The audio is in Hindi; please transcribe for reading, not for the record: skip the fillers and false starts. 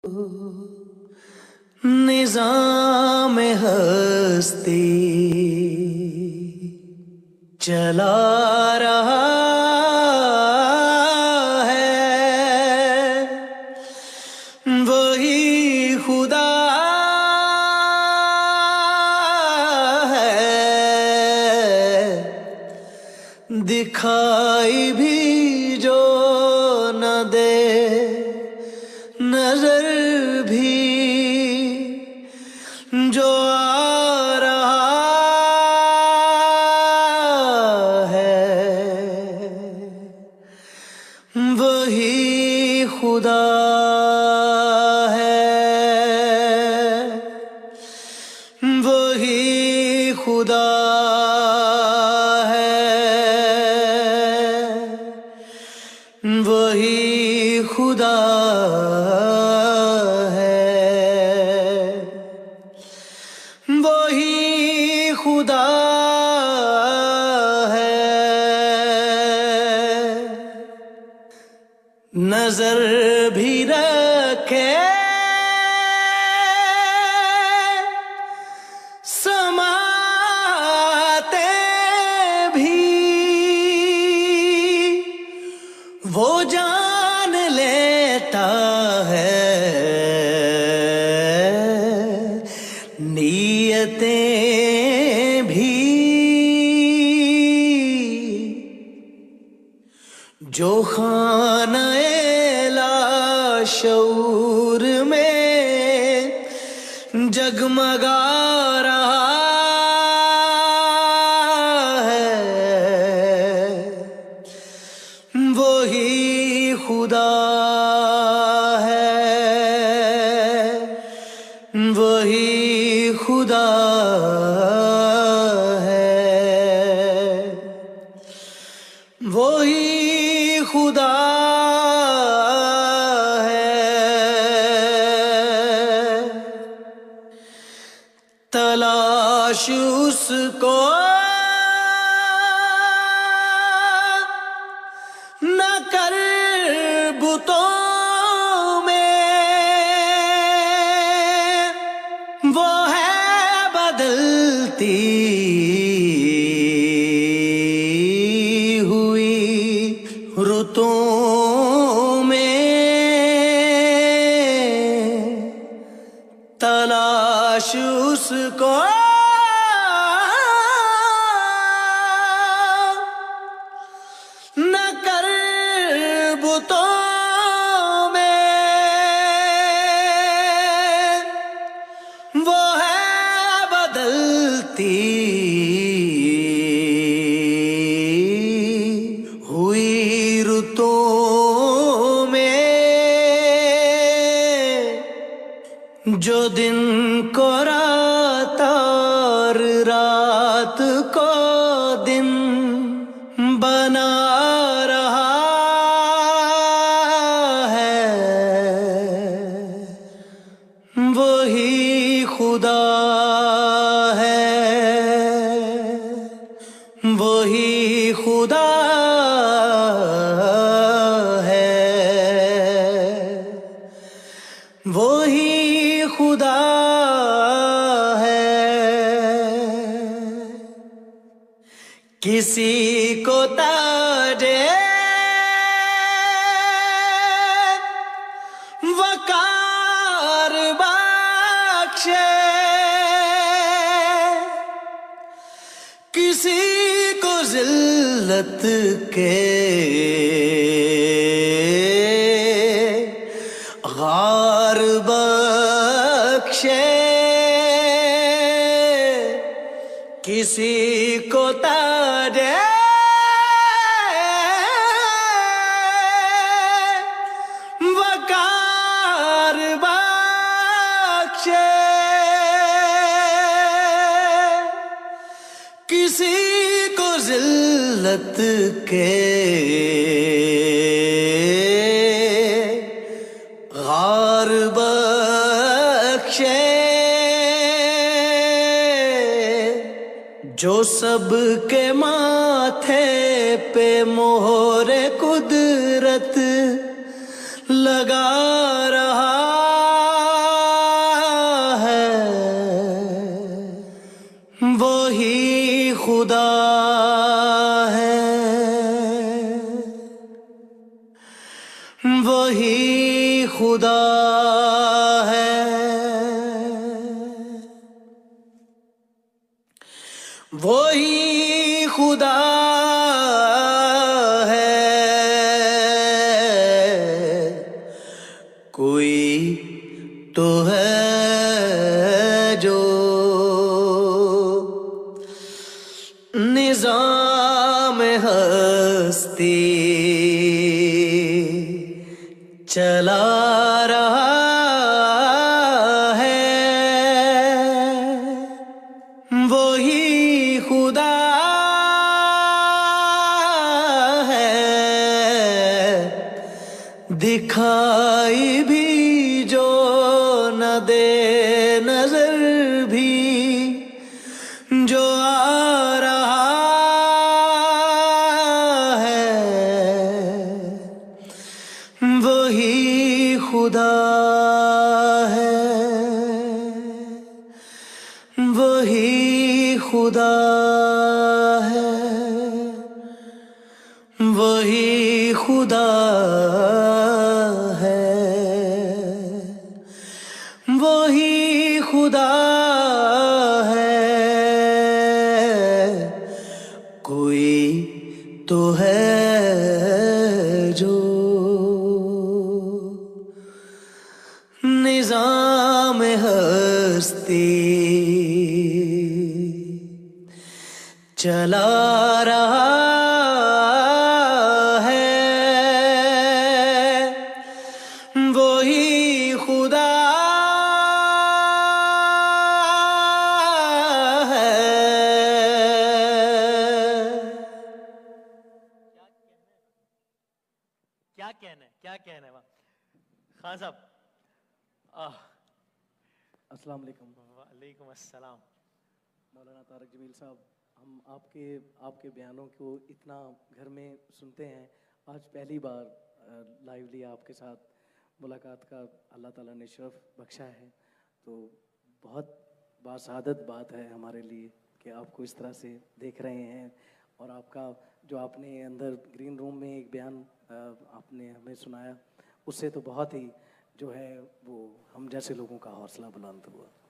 निज़ाम हस्ती चला रहा है, वही खुदा है। दिखाई भी जो न दे, नजर भी जो आ रहा है, वही खुदा है, वही खुदा है, वही खुदा वही खुदा है। नजर भी रखे, समाते भी, वो जान लेता है नियतें भी। जो खाने लाशऊर में जगमगा रहा है, वही खुदा है, वही खुदा है, वही खुदा है। तलाश उसको न कर बुतों में, वो है बदलती हुई रुतों में। तलाश उसको न कर बुतों में, वो है बदलती हुई रुतों में। जो दिन को रात और रात को दिन बना रहा है, वही खुदा है, वही खुदा है, वही खुदा है। किसी को ताजे वकार बख्शे, किसी को जिल्लत के गार बख्शे, किसी को ताजे वकार बख्शे, किसी को जिल्लत के गार बख्शे। जो सबके माथे पे मोहरे कुदरत लगा रहा खुदा है, वही खुदा है, वही खुदा है, कोई तो है जो निज़ाम हस्ती चला रहा है, वही खुदा है, दिखाई भी जो न दे नजर भी जो आ रहा है, वही खुदा है, वही खुदा है, वही खुदा है, वही खुदा है, कोई तो है जो निज़ाम हस्ती चला रहा है, वही खुदा है। क्या कहना है खान साहब? अस्सलाम वालेकुम। वालेकुम अस्सलाम। मौलाना तारक जमील साहब, हम आपके बयानों को इतना घर में सुनते हैं, आज पहली बार लाइवली आपके साथ मुलाकात का अल्लाह ताला ने शर्फ बख्शा है, तो बहुत बासआदत बात है हमारे लिए कि आपको इस तरह से देख रहे हैं। और आपका जो आपने अंदर ग्रीन रूम में एक बयान आपने हमें सुनाया, उससे तो बहुत ही जो है वो हम जैसे लोगों का हौसला बुलंद हुआ।